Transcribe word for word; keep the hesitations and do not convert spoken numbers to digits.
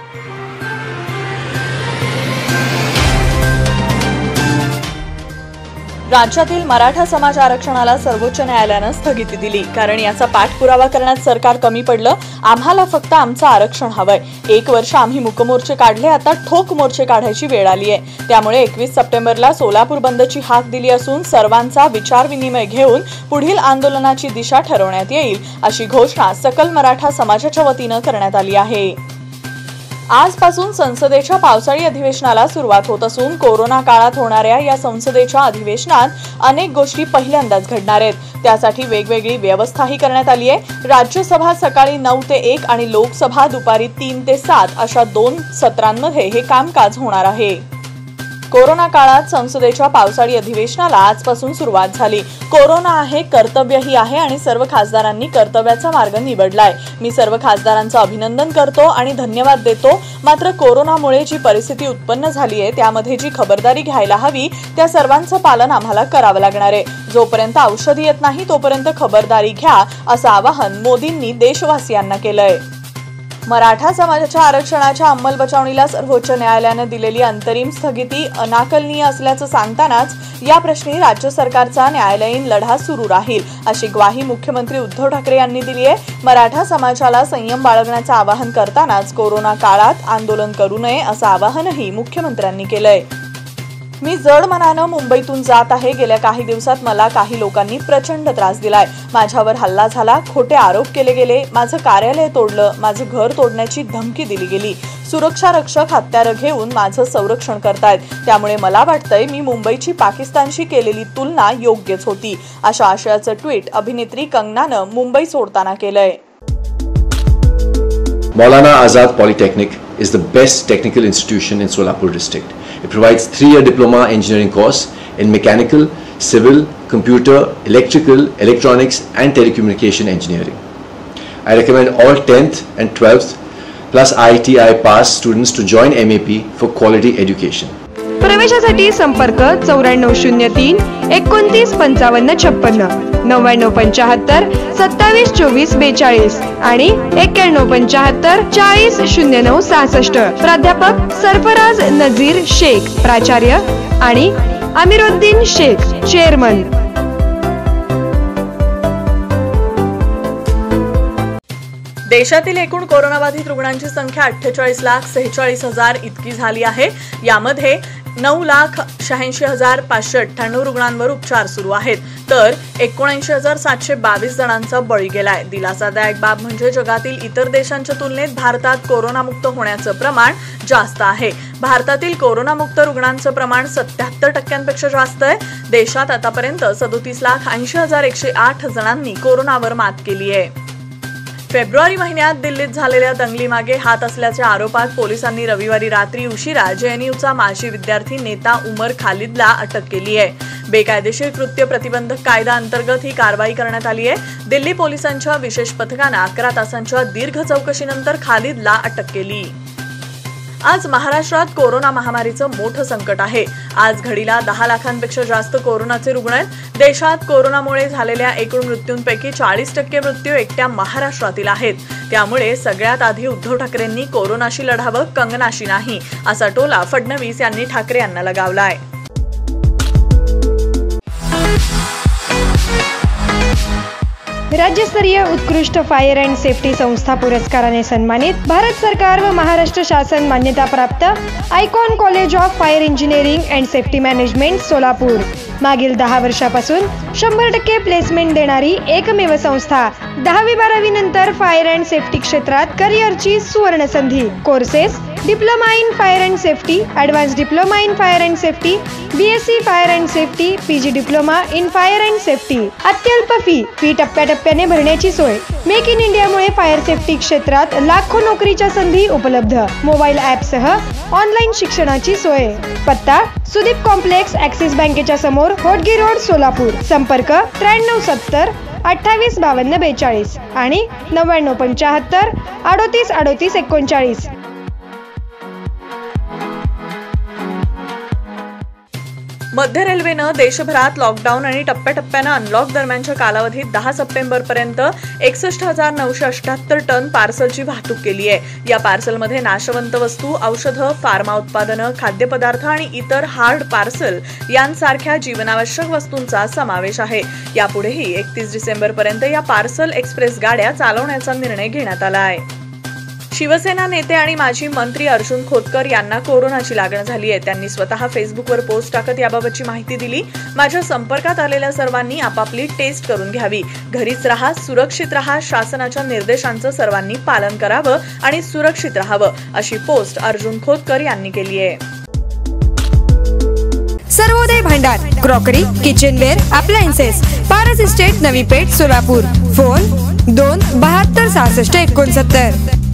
राज्यातील मराठा समाज आरक्षणाला सर्वोच्च न्यायालयाने स्थगिती दिली, कारण याचा पाठपुरावा करण्यात सरकार कमी पडलं. आम्हाला फक्त आमचं आरक्षण हवंय. एक वर्ष आम्ही मुकमोर्चे काढले, आता ठोक मोर्चे काढायची वेळ आली आहे. त्यामुळे एकवीस सप्टेंबरला सोलापूर बंदची हाक दिली असून सर्वांचा विचारविनिमय घेऊन पुढील आंदोलनाची दिशा ठरवण्यात येईल, अशी घोषणा सकल मराठा समाजाच्या वतीनं करण्यात आली आहे. आजपासून संसदेच्या पावसाळी अधिवेशनाला सुरुवात होत असून कोरोना काळात होणाऱ्या या संसदेच्या अधिवेशनात अनेक गोष्टी पहिल्यांदाच घडणार आहेत. त्यासाठी वेगवेगळी व्यवस्थाही करण्यात आली आहे. राज्यसभा सकाळी नऊ ते एक आणि लोकसभा दुपारी तीन ते सात अशा दोन सत्रांमध्ये हे कामकाज होणार आहे. कोरोना काळात संसदेच्या पावसाळी अधिवेशनाला आजपासून सुरुवात झाली. कोरोना आहे, कर्तव्यही आहे आणि सर्व खासदारांनी कर्तव्याचा मार्ग निवडलाय. मी सर्व खासदारांचं अभिनंदन करतो आणि धन्यवाद देतो. मात्र कोरोनामुळे जी परिस्थिती उत्पन्न झाली आहे त्यामध्ये जी खबरदारी घ्यायला हवी त्या सर्वांचं पालन आम्हाला करावं लागणार आहे. जोपर्यंत औषधी येत नाही तोपर्यंत खबरदारी घ्या, असं आवाहन मोदींनी देशवासियांना केलंय. मराठा समाजाच्या आरक्षणाच्या अंमलबजावणीला सर्वोच्च न्यायालयाने दिलेली अंतरिम स्थगिती अनाकलनीय असल्याचं सांगतानाच या प्रश्नी राज्य सरकारचा न्यायालयीन लढा सुरू राहील, अशी ग्वाही मुख्यमंत्री उद्धव ठाकरे यांनी दिली आहे. मराठा समाजाला संयम बाळगण्याचं आवाहन करतानाच कोरोना काळात आंदोलन करू नये असं आवाहनही मुख्यमंत्र्यांनी केलंय. मी जड मनानं मुंबईतून जात आहे. गेल्या काही दिवसात मला काही लोकांनी प्रचंड त्रास दिलाय. माझ्यावर हल्ला झाला, खोटे आरोप केले गेले, माझं कार्यालय तोडलं, माझं घर तोडण्याची धमकी दिली गेली. सुरक्षा रक्षक हत्यारं घेऊन माझं संरक्षण करतायत. त्यामुळे मला वाटतंय मी मुंबईची पाकिस्तानशी केलेली तुलना योग्यच होती, अशा आशयाचं ट्विट अभिनेत्री कंगनानं मुंबई सोडताना केलंय. Maulana Azad Polytechnic is the best technical institution in Solapur district. It provides three-year diploma engineering course in mechanical, civil, computer, electrical, electronics and telecommunication engineering. I recommend all tenth and twelfth plus I T I pass students to join M A P for quality education. प्रवेशासाठी संपर्क चौऱ्याण्णव शून्य तीन एकोणतीस पंचावन्न छप्पन्न, नव्याण्णव पंच्याहत्तर सत्तावीस चोवीस बेचाळीस आणि एक्क्याण्णव पंच्याहत्तर चाळीस शून्य नऊ सहासष्ट. प्राध्यापक सरफराज नजीर शेख, प्राचार्य, आणि अमीरुद्दीन शेख, चेअरमन. देशातील एकूण कोरोनाबाधित रुग्णांची संख्या अठ्ठेचाळीस लाख सेहेचाळीस हजार इतकी झाली आहे. यामध्ये नऊ लाख शहाऐंशी हजार पाचशे अठ्ठ्याण्णव रुग्णांवर उपचार सुरू आहेत, तर एकोणऐंशी हजार सातशे बावीस जणांचा बळी गेलाय. दिलासादायक बाब म्हणजे जगातील इतर देशांच्या तुलनेत भारतात कोरोनामुक्त होण्याचं प्रमाण जास्त आहे. भारतातील कोरोनामुक्त रुग्णांचं प्रमाण सत्याहत्तर टक्क्यांपेक्षा जास्त आहे. देशात आतापर्यंत सदोतीस लाख ऐंशी हजार एकशे आठ जणांनी कोरोनावर मात केली आहे. फेब्रुवारी महिन्यात दिल्लीत झालेल्या दंगलीमागे हात असल्याच्या आरोपात पोलिसांनी रविवारी रात्री उशिरा जेएनयूचा माजी विद्यार्थी नेता उमर खालिदला अटक केली आहे. बेकायदेशीर कृत्य प्रतिबंधक कायदा अंतर्गत ही कारवाई करण्यात आली आहे. दिल्ली पोलिसांच्या विशेष पथकानं अकरा तासांच्या दीर्घ चौकशीनंतर खालिदला अटक केली. आज महाराष्ट्रात कोरोना महामारीचं मोठं संकट आहे. आज घडीला दहा लाखांपेक्षा जास्त कोरोनाचे रुग्ण आहेत. देशात कोरोनामुळे झालेल्या एकूण मृत्यूंपैकी चाळीस टक्के मृत्यू एकट्या महाराष्ट्रातील आहेत. त्यामुळे सगळ्यात आधी उद्धव ठाकरेंनी कोरोनाशी लढावं, कंगनाशी नाही, असा टोला फडणवीस यांनी ठाकरे यांना लगावलाय. राज्यस्तरीय उत्कृष्ट फायर अँड सेफ्टी संस्था पुरस्काराने सन्मानित भारत सरकार व महाराष्ट्र शासन मान्यताप्राप्त Icon college of fire engineering and safety management Solapur. मागील दहा वर्षापासून शंभर टक्के प्लेसमेंट देणारी एकमेव संस्था. दहावी बारावी नंतर फायर अँड सेफ्टी क्षेत्रात करिअरची सुवर्ण संधी. Courses: diploma in fire and safety, advance diploma in fire and safety, BSc fire and safety, PG diploma in fire and safety. अत्यल्प फी. फी टप्प्याटप्प्याने भरण्याची सोय. मेक इन इंडियामुळे फायर सेफ्टी क्षेत्रात लाखो नोकरीच्या संधी उपलब्ध. मोबाईल ॲपसह ऑनलाईन शिक्षणाची सोय. पत्ता: सुदीप कॉम्प्लेक्स, ॲक्सिस बँकेच्या समोर, होटगी रोड, सोलापूर. संपर्क: त्र्याण्णव सत्तर अठ्ठावीस बावन्न बेचाळीस आणि नव्याण्णव पंच्याहत्तर अडोतीस अडोतीस एकोणचाळीस. मध्य रेल्वेनं देशभरात लॉकडाऊन आणि टप्प्याटप्प्यानं अनलॉक दरम्यानच्या कालावधीत दहा सप्टेंबर पर्यंत एकसष्ट हजार नऊशे अठ्याहत्तर टन पार्सलची वाहतूक केली आहे। या पार्सलमध्ये नाशवंत वस्तू, औषधं, फार्मा उत्पादनं, खाद्यपदार्थ आणि इतर हार्ड पार्सल यांसारख्या जीवनावश्यक वस्तूंचा समावेश आहे। यापुढेही एकतीस डिसेंबर पर्यंत या पार्सल एक्सप्रेस गाड्या चालवण्याचा निर्णय घेण्यात आला आहे। शिवसेना नेते आणि माजी मंत्री अर्जुन खोतकर यांना कोरोनाची लागण झाली आहे। त्यांनी स्वतः फेसबुकवर पोस्ट टाकत याबाबतची माहिती दिली। माझ्या संपर्कात आलेल्या सर्वांनी आपापली टेस्ट करून घ्यावी, घरीच राहा, सुरक्षित राहा, शासनाच्या निर्देशांचं सर्वांनी पालन करावं आणि सुरक्षित राहावं, अशी पोस्ट अर्जुन खोतकर यांनी केली आहे। Sarvodaya Bhandar, crockery, kitchenware, appliances, Paras estate, Navi Peth, Solapur. Phone दोन बहात्तर सहासष्ट एकोणसत्तर।